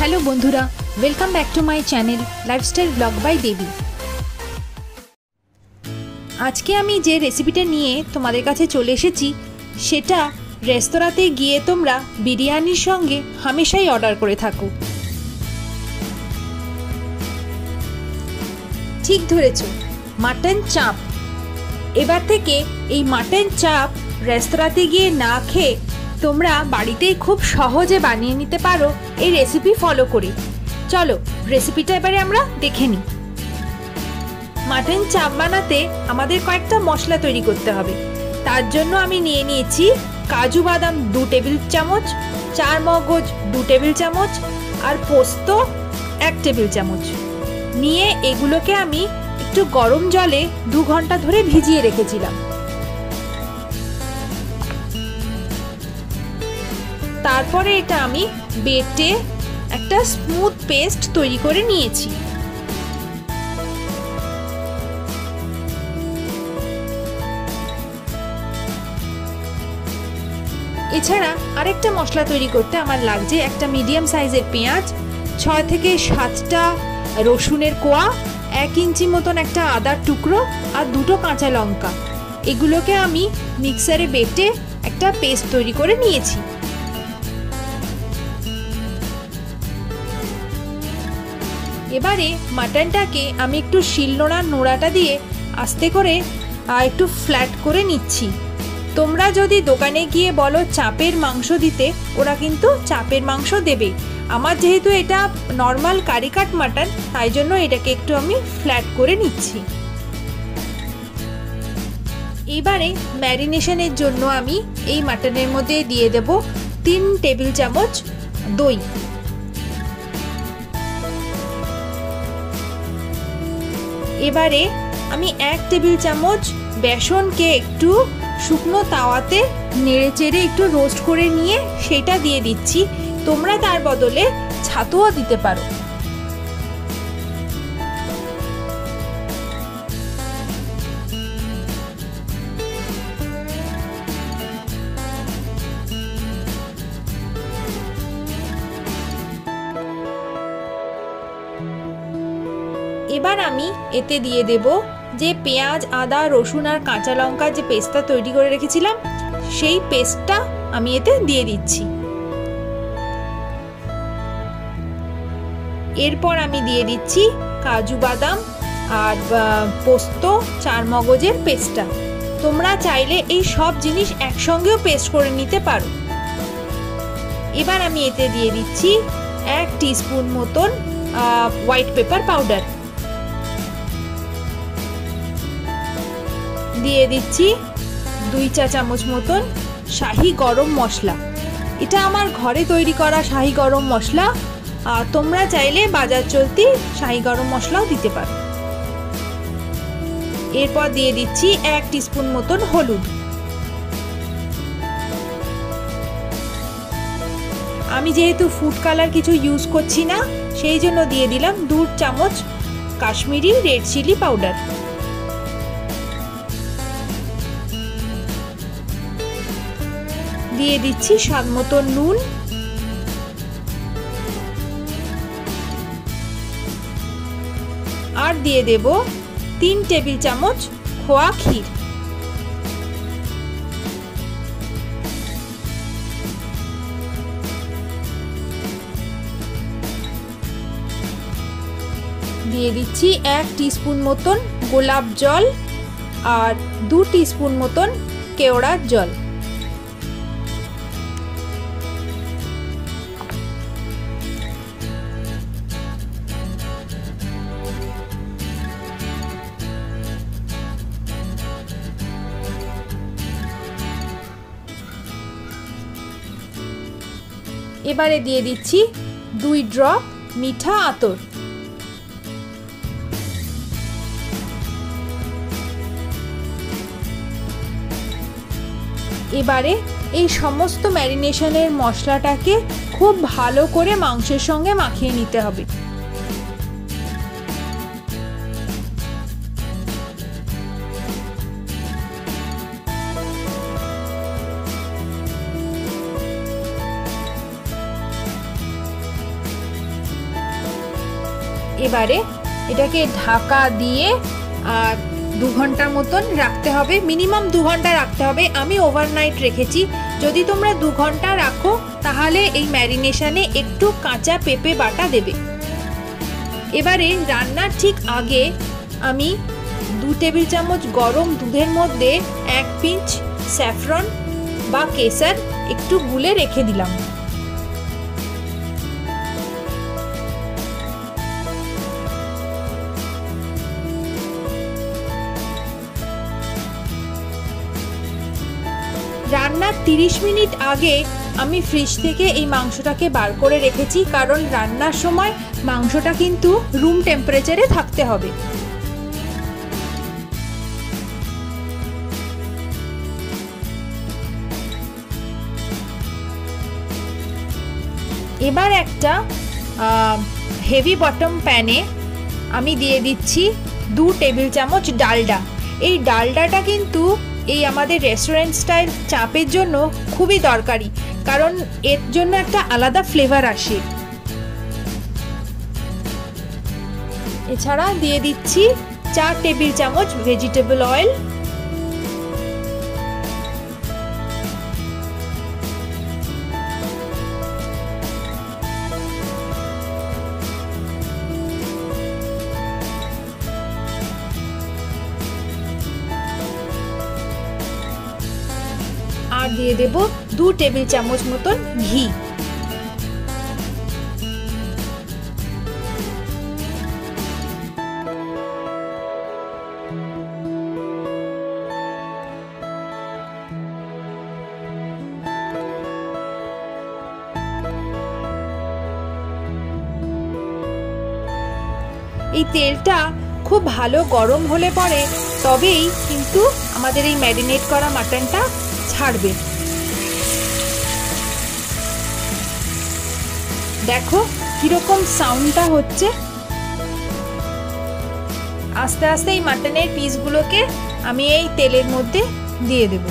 Hello बंधुरा welcome back to my channel lifestyle blog by Devi. आज के आमी जे रेसिपिटा निये तोमादेर काछे चले एसेछि सेटा रेस्तोराते गिये तोमरा बिरियानिर संगे हमेशाई अर्डार करे थाको। ठीक धरेছো, माटन चाप। एबार थेके एई माटन चाप रेस्तोराते गिये ना खेये तोमरा बाड़ीतेई खूब सहजे बानिये निते पारो এই রেসিপি ফলো করে। চলো রেসিপিটা এবারে আমরা দেখে নিই। মাটন চাপ বানাতে আমাদের কয়েকটা মশলা তৈরি করতে হবে। তার জন্য আমি নিয়ে নিয়েছি কাজু বাদাম 2 টেবিল চামচ, চার মগজ 2 টেবিল চামচ আর পোস্ত 1 টেবিল চামচ নিয়ে এগুলোকে আমি একটু গরম জলে 2 ঘন্টা ধরে ভিজিয়ে রেখেছিলাম। তারপরে এটা আমি বেটে একটা স্মুথ পেস্ট তৈরি করে নিয়েছি। এছাড়া আরেকটা মশলা তৈরি করতে আমার লাগছে একটা মিডিয়াম সাইজের পেঁয়াজ, 6 থেকে 7টা রসুনের কোয়া, 1 ইঞ্চি মতন একটা আদার টুকরো আর 2টো কাঁচা লঙ্কা। এগুলোকে আমি মিক্সারে বেটে একটা পেস্ট তৈরি করে নিয়েছি। এবারে মাটনটাকে আমি একটু শিলনোড়ার নোড়াটা দিয়ে আস্তে করে একটু ফ্ল্যাট করে নিচ্ছি। তোমরা যদি দোকানে গিয়ে বলো চাপের মাংস দিতে, ওরা কিন্তু চাপের মাংস দেবে। আমার যেহেতু এটা নর্মাল কারি কাট মাটন, তাই জন্য এটাকে একটু আমি ফ্ল্যাট করে নিচ্ছি। এবারে ম্যারিনেশনের জন্য আমি এই মাটনের মধ্যে দিয়ে দেব 3 টেবিল চামচ দই। এবারে আমি 1 টেবিল চামচ বেসনকে একটু শুকনো তাওয়াতে নেড়েচেড়ে একটু রোস্ট করে নিয়ে সেটা দিয়ে দিচ্ছি। তোমরা তার বদলে ছাতুও দিতে পারো। এবার আমি এতে দিয়ে দেব যে পেঁয়াজ, আদা, রসুন আর কাঁচা লঙ্কা যে পেস্টটা তৈরি করে রেখেছিলাম সেই পেস্টটা আমি এতে দিয়ে দিচ্ছি। এরপর আমি দিয়ে দিচ্ছি কাজু বাদাম আর পোস্ত, চার মগজের পেস্টটা। তোমরা চাইলে এই সব জিনিস একসঙ্গেও পেস্ট করে নিতে পারো। এবার আমি এতে দিয়ে দিচ্ছি 1 টিস্পুন মতন হোয়াইট পেপার পাউডার, দিয়ে দিচ্ছি 2 চা চামচ মতন শাহি গরম মশলা। এটা আমার ঘরে তৈরি করা শাহি গরম মশলা, আর তোমরা চাইলে বাজার চলতি শাহি গরম মশলাও দিতে পারো। এরপর দিয়ে দিচ্ছি 1 টিস্পুন মতন হলুদ। আমি যেহেতু ফুড কালার কিছু ইউজ করছি না, সেই জন্য দিয়ে দিলাম 2 চামচ কাশ্মীরি রেড চিলি পাউডার। দিয়ে দিচ্ছি স্বাদ মতো নুন, আর দিয়ে দেব 3 টেবিল চামচ খোয়া ক্ষীর। দিয়ে দিচ্ছি 1 টিস্পুন মতন গোলাপ জল আর 2 টিস্পুন মতন কেওড়ার জল। এবারে দিয়ে দিচ্ছি 2 ড্রপ মিঠা আতর। এবারে এই সমস্ত ম্যারিনেশনের মশলাটাকে খুব ভালো করে মাংসের সঙ্গে মাখিয়ে নিতে হবে। এবারে এটাকে ঢাকা দিয়ে আর 2 ঘন্টার মতন রাখতে হবে, মিনিমাম 2 ঘন্টা রাখতে হবে। আমি ওভারনাইট রেখেছি। যদি তোমরা 2 ঘন্টা রাখো তাহলে এই ম্যারিনেশনে একটু কাঁচা পেঁপে বাটা দেবে। এবারে রান্নার ঠিক আগে আমি 2 টেবিল চামচ গরম দুধের মধ্যে 1 পিঞ্চ স্যাফরন বা কেসার একটু গুলে রেখে দিলাম। রান্নার 30 মিনিট আগে আমি ফ্রিজ থেকে এই মাংসটাকে বার করে রেখেছি, কারণ রান্নার সময় মাংসটা কিন্তু রুম টেম্পারেচারে থাকতে হবে। এবার একটা হেভি বটম প্যানে আমি দিয়ে দিচ্ছি 2 টেবিল চামচ ডালডা। এই ডালডাটা কিন্তু এই আমাদের রেস্টুরেন্ট স্টাইল চাপের জন্য খুবই দরকারি, কারণ এর জন্য একটা আলাদা ফ্লেভার আসে। এছাড়া দিয়ে দিচ্ছি 4 টেবিল চামচ ভেজিটেবল অয়েল, আর দিয়ে দেব 2 টেবিল চামচ মতন ঘি। এই তেলটা খুব ভালো গরম হলে পরে তবেই কিন্তু আমাদের এই ম্যারিনেট করা মাটনটা ছাড়বে। দেখো কিরকম সাউন্ডটা হচ্ছে। আস্তে আস্তে এই মাটনের পিসগুলোকে আমি এই তেলের মধ্যে দিয়ে দেব।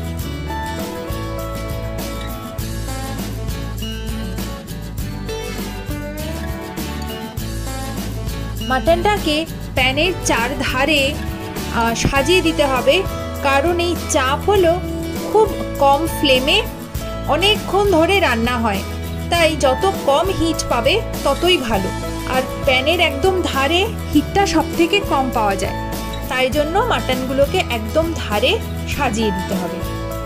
মাটনটাকে প্যানের 4 ধারে সাজিয়ে দিতে হবে, কারণ এই চাপ হলো খুব কম ফ্লেমে অনেকক্ষণ ধরে রান্না হয়, তাই যত কম হিট পাবে ততই ভালো। আর প্যানের একদম ধারে হিটটা সব থেকে কম পাওয়া যায়, তাই জন্য মাটনগুলোকে একদম ধারে সাজিয়ে দিতে হবে।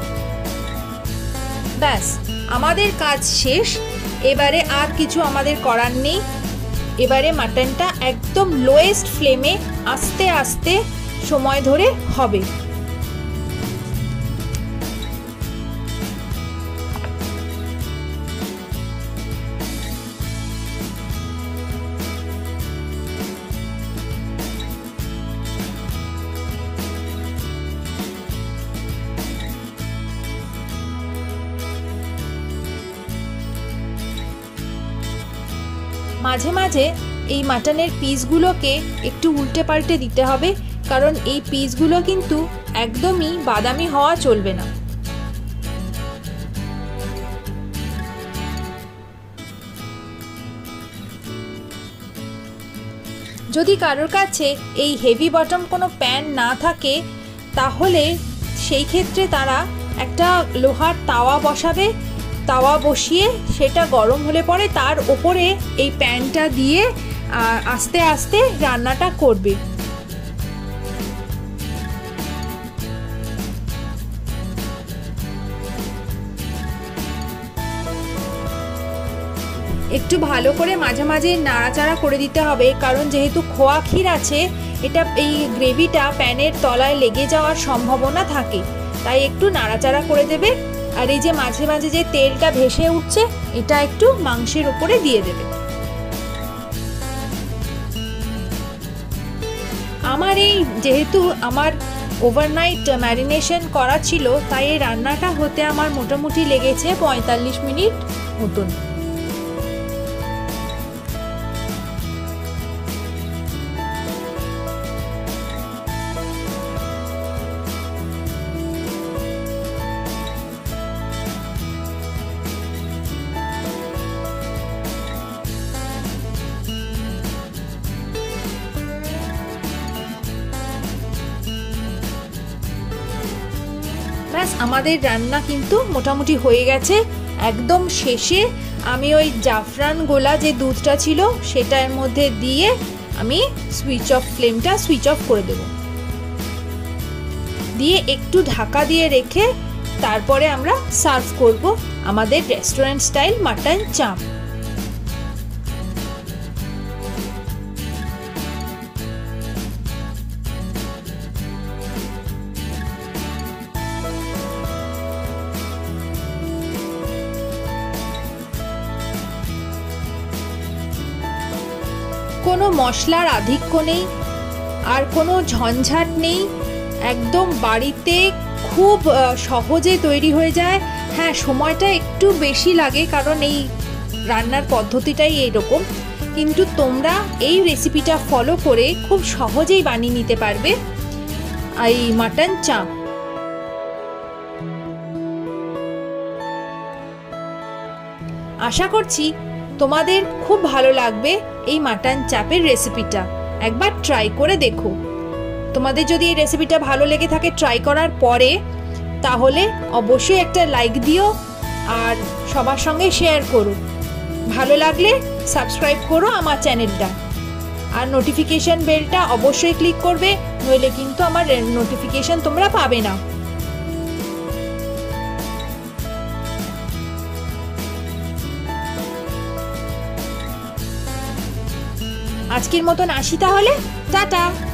ব্যাস, আমাদের কাজ শেষ। এবারে আর কিছু আমাদের করার নেই। এবারে মাটনটা একদম লোয়েস্ট ফ্লেমে আস্তে আস্তে সময় ধরে হবে। মাঝে মাঝে এই মাটনের পিসগুলোকে একটু উল্টে পাল্টে দিতে হবে, কারণ এই পিসগুলো কিন্তু একদমই বাদামি হওয়া চলবে না। যদি কারোর কাছে এই হেভি বটম কোনো প্যান না থাকে তাহলে সেই ক্ষেত্রে তারা একটা লোহার তাওয়া বসাবে। তাওয়া বসিয়ে সেটা গরম হলে পরে তার ওপরে এই প্যানটা দিয়ে আস্তে আস্তে রান্নাটা করবে। একটু ভালো করে মাঝে মাঝে নাড়াচাড়া করে দিতে হবে, কারণ যেহেতু খোয়া ক্ষীর আছে, এটা এই গ্রেভিটা প্যানের তলায় লেগে যাওয়ার সম্ভাবনা থাকে, তাই একটু নাড়াচাড়া করে দেবে। আর এই যে মাঝে মাঝে যে তেলটা ভেসে উঠছে, এটা একটু মাংসের উপরে দিয়ে দেবে। আমার এই যেহেতু আমার ওভারনাইট ম্যারিনেশন করা ছিল, তাই এই রান্নাটা হতে আমার মোটামুটি লেগেছে 45 মিনিট মতন। ব্যাস আমাদের রান্না কিন্তু মোটামুটি হয়ে গেছে। একদম শেষে আমি ওই জাফরান গোলা যে দুধটা ছিল সেটার মধ্যে দিয়ে আমি ফ্লেমটা সুইচ অফ করে দেব, দিয়ে একটু ঢাকা দিয়ে রেখে তারপরে আমরা সার্ভ করব আমাদের রেস্টুরেন্ট স্টাইল মাটন চাপ। কোনো মশলার আধিক্য নেই, আর কোনো ঝঞ্ঝাট নেই, একদম বাড়িতে খুব সহজে তৈরি হয়ে যায়। হ্যাঁ, সময়টা একটু বেশি লাগে কারণ এই রান্নার পদ্ধতিটাই এইরকম, কিন্তু তোমরা এই রেসিপিটা ফলো করে খুব সহজেই বানিয়ে নিতে পারবে এই মাটন চাপ। আশা করছি তোমাদের খুব ভালো লাগবে এই মাটন চাপের রেসিপিটা, একবার ট্রাই করে দেখো। তোমাদের যদি এই রেসিপিটা ভালো লেগে থাকে ট্রাই করার পরে, তাহলে অবশ্যই একটা লাইক দিও আর সবার সঙ্গে শেয়ার করো। ভালো লাগলে সাবস্ক্রাইব করো আমার চ্যানেলটা, আর নোটিফিকেশন বেলটা অবশ্যই ক্লিক করবে, নইলে কিন্তু আমার নোটিফিকেশন তোমরা পাবে না। আজকের মতন আসি তাহলে, টাটা।